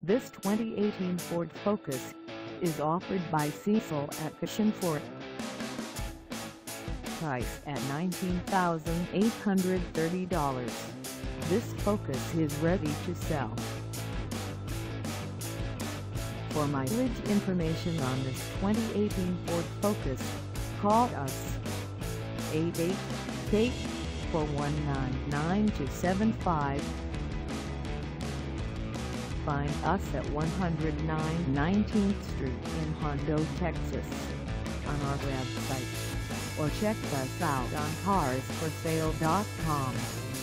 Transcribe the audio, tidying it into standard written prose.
This 2018 Ford Focus is offered by Cecil Atkission Ford. Price at $19,830. This Focus is ready to sell. For mileage information on this 2018 Ford Focus, call us 888-419-9275. Find us at 109 19th Street in Hondo, Texas, on our website, or check us out on carsforsale.com.